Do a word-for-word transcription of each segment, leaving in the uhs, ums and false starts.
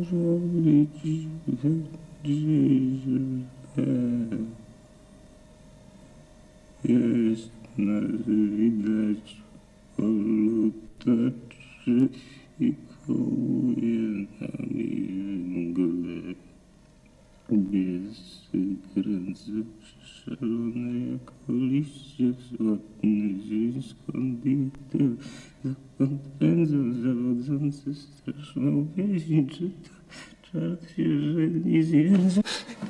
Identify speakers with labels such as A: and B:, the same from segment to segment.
A: robić jest nas widać polutaczy i kołuje nami mgłę. Biesy kręcą szalone jak liście słodny dzień, skąd bite, skąd pędzą zawodzące straszną pieśń, czy to czart się żeni z języka.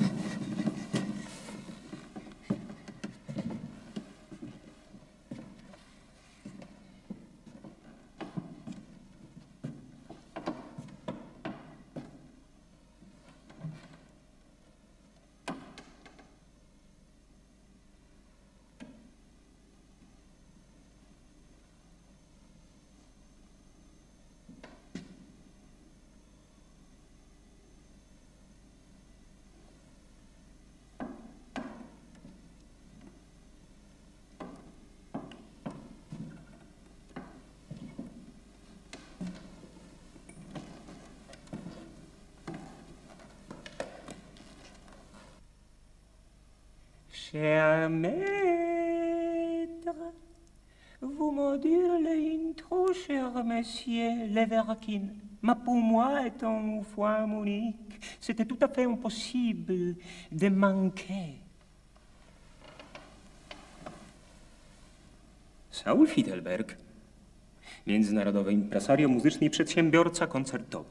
B: Cher maître, vous modulez une trop cher monsieur Leverkin. Mais pour moi, étant une fois harmonique, c'était tout à fait impossible de manquer. Saul Fiedelberg, międzynarodowy impresario muzyczny i przedsiębiorca koncertowy.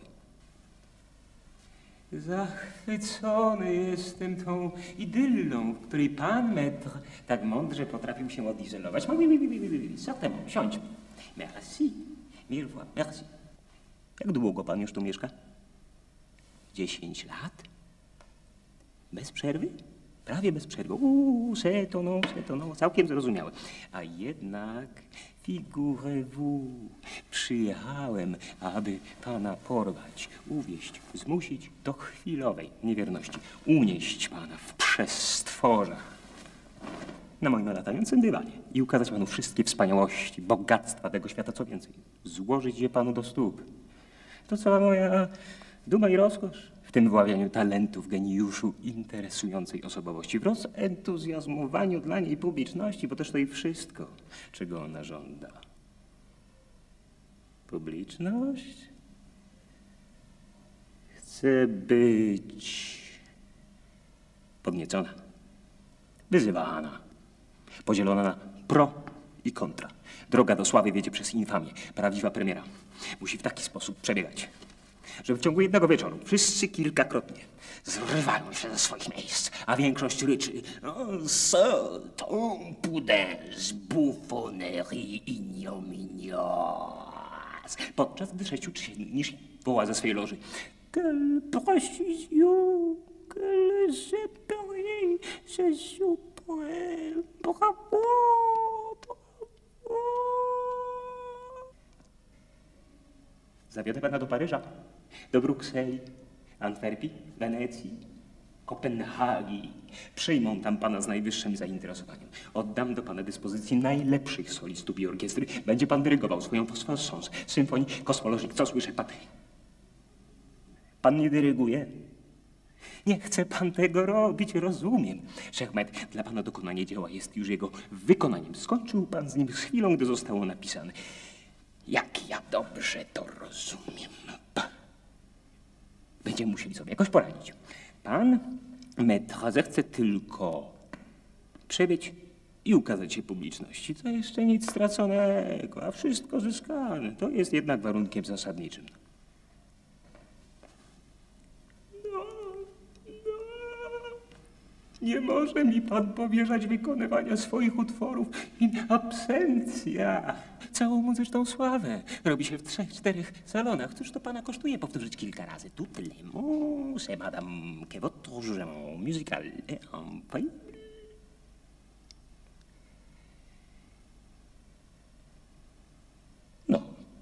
B: Zachwycony jestem tą idyllą, w której pan metr tak mądrze potrafił się odizolować. Oui, oui, oui, oui, oui, certainement, siądźmy. Merci, mille fois, merci. Jak długo pan już tu mieszka? Dziesięć lat? Bez przerwy? Prawie bez przerwy. Uuu, c'est étonnant, c'est étonnant, całkiem zrozumiałe. A jednak, figurez-vous, przyjechałem, aby pana porwać, uwieść, zmusić do chwilowej niewierności, unieść pana w przestworzach na moim latającym dywanie i ukazać panu wszystkie wspaniałości, bogactwa tego świata, co więcej, złożyć je panu do stóp. To cała moja duma i rozkosz w tym wyławianiu talentów, geniuszu, interesującej osobowości, w rozentuzjazmowaniu dla niej publiczności, bo też to i wszystko, czego ona żąda. Publiczność? Chce być podniecona, wyzywana, podzielona na pro i kontra. Droga do sławy wiedzie przez infamię. Prawdziwa premiera musi w taki sposób przebiegać, że w ciągu jednego wieczoru wszyscy kilkakrotnie zrywają się ze swoich miejsc, a większość ryczy "Seul ton pudens bouffonnerie ignominiose", podczas gdy sześciu czy siedmiu niż woła ze swej loży "Quelle précision, quelle séparée, c'est suprême, bravo, bravo". Zawiodę pana do Paryża, do Brukseli, Antwerpii, Wenecji, Kopenhagi. Przyjmą tam pana z najwyższym zainteresowaniem. Oddam do pana dyspozycji najlepszych solistów i orkiestry. Będzie pan dyrygował swoją Phosphorus symfonii kosmologii. Co słyszę pan? Pan nie dyryguje? Nie chce pan tego robić, rozumiem. Szechmet, dla pana dokonanie dzieła jest już jego wykonaniem. Skończył pan z nim z chwilą, gdy zostało napisane. Jak ja dobrze to rozumiem. Będziemy musieli sobie jakoś poradzić. Pan metr zechce tylko przebyć i ukazać się publiczności. To jeszcze nic straconego, a wszystko zyskane. To jest jednak warunkiem zasadniczym. No, no. Nie może mi pan powierzać wykonywania swoich utworów in absentia. Całą muzyczną sławę robi się w trzech, czterech salonach. Cóż to pana kosztuje powtórzyć kilka razy? Toutes les mots, c'est madame que votre jugement musical est infaillible. No.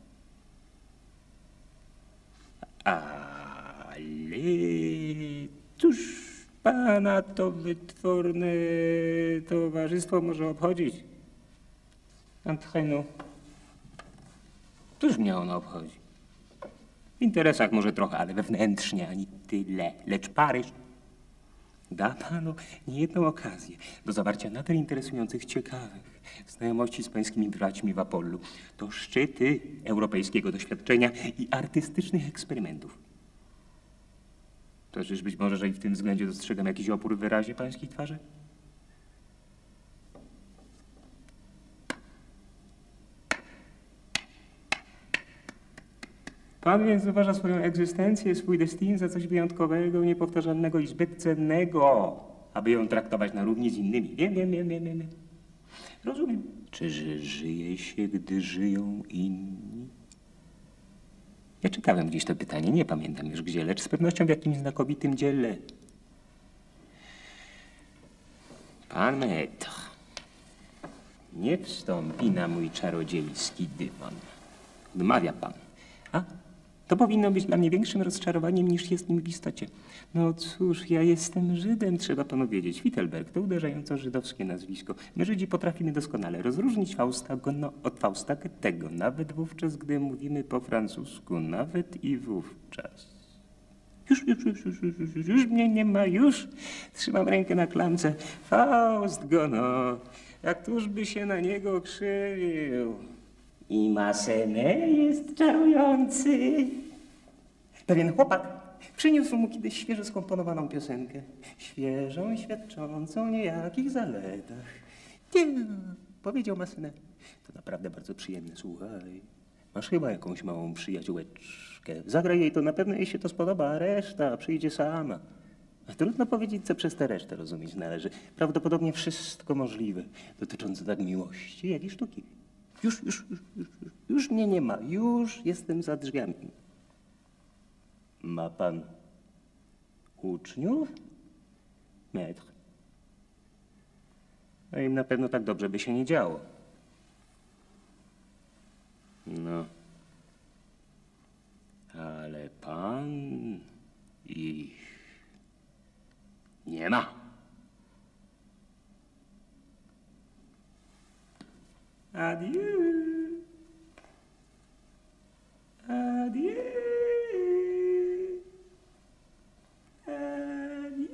B: Ale cóż pana to wytworne towarzystwo może obchodzić? Entre nous. Cóż mnie ono obchodzi? W interesach może trochę, ale wewnętrznie ani tyle. Lecz Paryż da panu niejedną okazję do zawarcia nader interesujących, ciekawych znajomości z pańskimi braćmi w Apollu. To szczyty europejskiego doświadczenia i artystycznych eksperymentów. To czyż może, że i w tym względzie dostrzegam jakiś opór w wyrazie pańskiej twarzy? Pan więc uważa swoją egzystencję, swój destin za coś wyjątkowego, niepowtarzalnego i zbyt cennego, aby ją traktować na równi z innymi. Wiem, wiem, wiem, wiem, wiem. Rozumiem. Czyż żyje się, gdy żyją inni? Ja czytałem gdzieś to pytanie, nie pamiętam już gdzie, lecz z pewnością w jakimś znakomitym dziele. Pan maître nie wstąpi na mój czarodziejski dywan. Odmawia pan. A? To powinno być dla mnie większym rozczarowaniem, niż jest nim w istocie. No cóż, ja jestem Żydem, trzeba panu wiedzieć. Wittelberg to uderzająco żydowskie nazwisko. My Żydzi potrafimy doskonale rozróżnić Fausta Gono od Fausta Goethego, nawet wówczas, gdy mówimy po francusku, nawet i wówczas. Już, już, już, już, już, już, już mnie nie ma, już. Trzymam rękę na klamce. Faust Gono, jak któż by się na niego krzywił. I Massenet jest czarujący. Pewien chłopak przyniósł mu kiedyś świeżo skomponowaną piosenkę. Świeżą i świadczącą o niejakich zaletach. Ty, powiedział Massenet. To naprawdę bardzo przyjemne, słuchaj. Masz chyba jakąś małą przyjaciółeczkę. Zagraj jej to, na pewno jej się to spodoba, a reszta przyjdzie sama. A trudno powiedzieć, co przez tę resztę rozumieć należy. Prawdopodobnie wszystko możliwe, dotyczące tak miłości, jak i sztuki. Już, już, już, już, już mnie nie ma. Już jestem za drzwiami. Ma pan uczniów? Maître. A im na pewno tak dobrze by się nie działo. No. Ale pan ich nie ma. Adieu. Adieu. Adieu.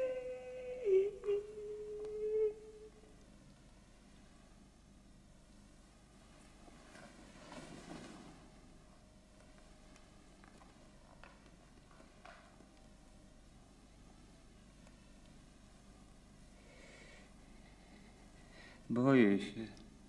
B: Boję się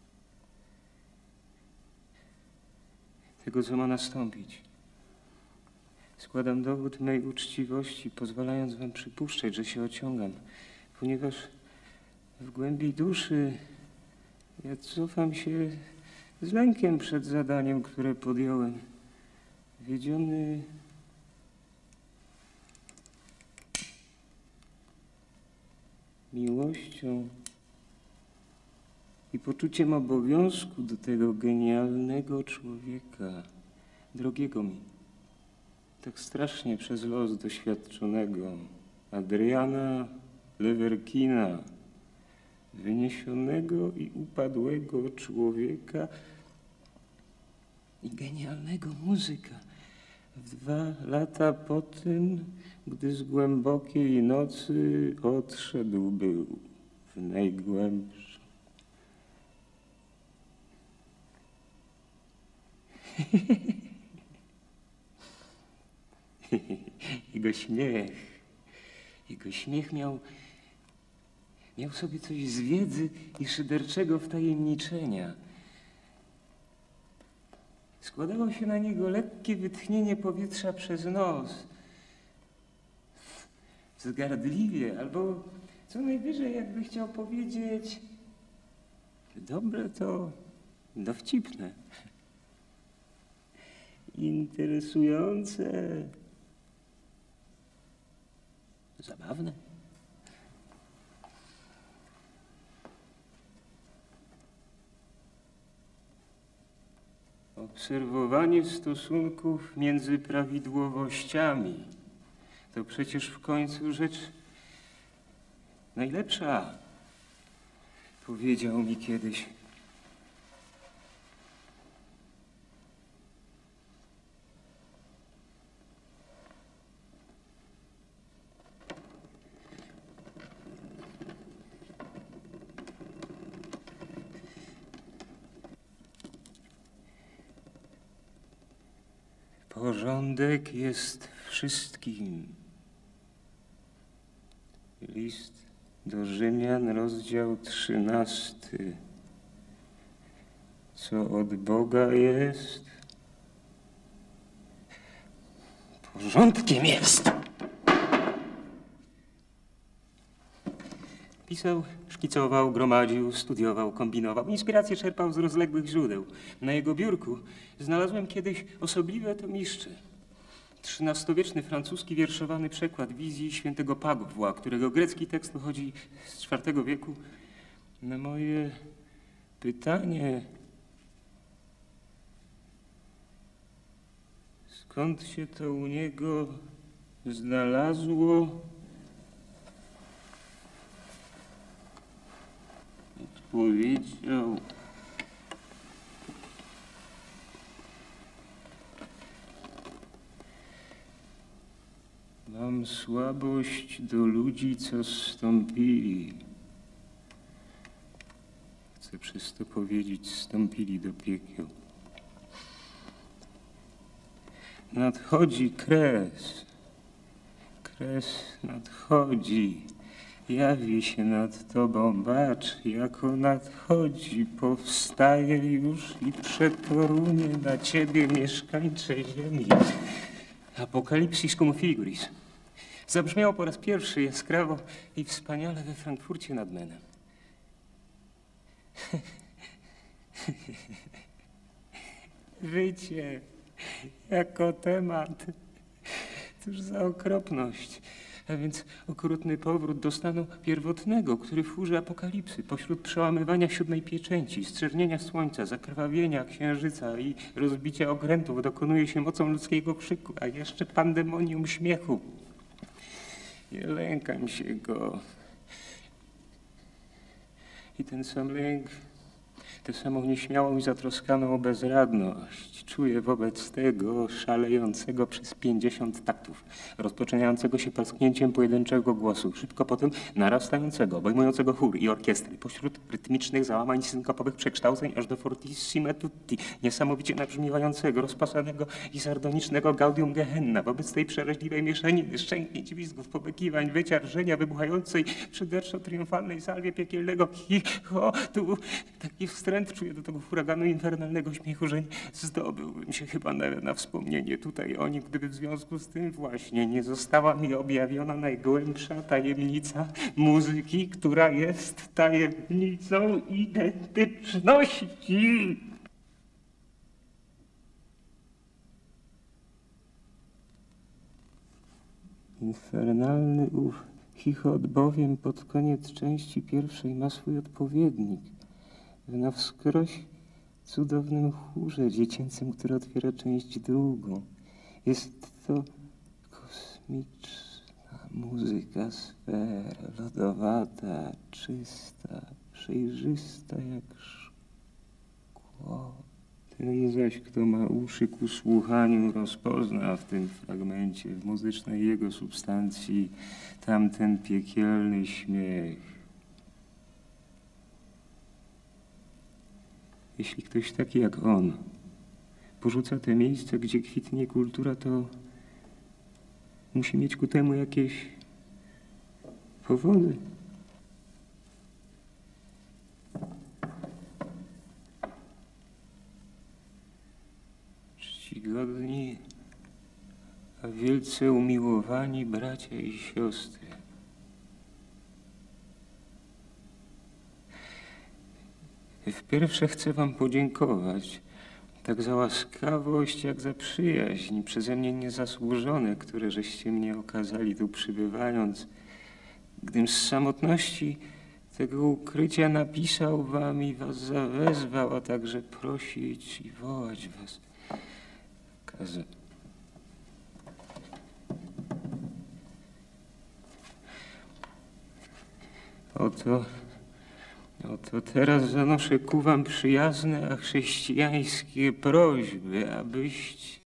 B: tego, co ma nastąpić. Składam dowód mej uczciwości, pozwalając wam przypuszczać, że się ociągam, ponieważ w głębi duszy ja cofam się z lękiem przed zadaniem, które podjąłem. Wiedziony miłością i poczuciem obowiązku do tego genialnego człowieka, drogiego mi, tak strasznie przez los doświadczonego Adriana Leverkina, wyniesionego i upadłego człowieka i genialnego muzyka. W dwa lata po tym, gdy z głębokiej nocy odszedł był w najgłębszą. Jego śmiech, jego śmiech miał, miał sobie coś z wiedzy i szyderczego wtajemniczenia. Składało się na niego lekkie wytchnienie powietrza przez nos. Wzgardliwie, albo co najwyżej, jakby chciał powiedzieć, dobre to dowcipne. Interesujące. Zabawne. Obserwowanie stosunków między prawidłowościami to przecież w końcu rzecz najlepsza, powiedział mi kiedyś. Porządek jest wszystkim. List do Rzymian, rozdział trzynasty. Co od Boga jest, porządkiem jest. Pisał, szkicował, gromadził, studiował, kombinował. Inspirację czerpał z rozległych źródeł. Na jego biurku znalazłem kiedyś osobliwe tomiszcze. trzynastowieczny francuski wierszowany przekład wizji świętego Pawła, którego grecki tekst pochodzi z czwartego wieku. Na moje pytanie, skąd się to u niego znalazło, odpowiedział: mam słabość do ludzi, co zstąpili. Chcę przez to powiedzieć, zstąpili do piekieł. Nadchodzi kres. Kres nadchodzi. Jawi się nad tobą, bacz, jako nadchodzi. Powstaje już i przetorunie na ciebie, mieszkańcze ziemi. Apokalipsis cum figuris. Zabrzmiało po raz pierwszy jaskrawo i wspaniale we Frankfurcie nad Menem. Życie jako temat. Cóż za okropność. A więc okrutny powrót do stanu pierwotnego, który w chórze apokalipsy, pośród przełamywania siódmej pieczęci, zczernienia słońca, zakrwawienia księżyca i rozbicia okrętów dokonuje się mocą ludzkiego krzyku, a jeszcze pandemonium śmiechu. Nie lękam się go. I ten sam lęk, tę samą nieśmiałą i zatroskaną o bezradność czuję wobec tego szalejącego przez pięćdziesiąt taktów, rozpoczynającego się parsknięciem pojedynczego głosu, szybko potem narastającego, obejmującego chór i orkiestry, pośród rytmicznych załamań synkopowych przekształceń aż do fortissime tutti, niesamowicie nabrzmiewającego, rozpasanego i sardonicznego gaudium gehenna, wobec tej przeraźliwej mieszaniny szczęknięć, wizgów, pobekiwań, wycia, rżenia wybuchającej szyderczo triumfalnej salwie piekielnego chichotu. Taki wstręt czuję do tego huraganu infernalnego śmiechu, że nie zdobyłbym się chyba nawet na wspomnienie tutaj o nim, gdyby w związku z tym właśnie nie została mi objawiona najgłębsza tajemnica muzyki, która jest tajemnicą identyczności. Infernalny ów chichot bowiem pod koniec części pierwszej ma swój odpowiednik w na wskroś cudownym chórze dziecięcym, który otwiera część drugą. Jest to kosmiczna muzyka sfer, lodowata, czysta, przejrzysta jak szkło. Ten zaś, kto ma uszy ku słuchaniu, rozpozna w tym fragmencie, w muzycznej jego substancji, tamten piekielny śmiech. Jeśli ktoś taki jak on porzuca te miejsca, gdzie kwitnie kultura, to musi mieć ku temu jakieś powody. Czcigodni, a wielce umiłowani bracia i siostry. Wpierwsze chcę wam podziękować tak za łaskawość, jak za przyjaźń przeze mnie niezasłużone, które żeście mnie okazali tu przybywając, gdym z samotności tego ukrycia napisał wam i was zawezwał, a także prosić i wołać was. Kaza. Oto Oto teraz zanoszę ku wam przyjazne, a chrześcijańskie prośby, abyście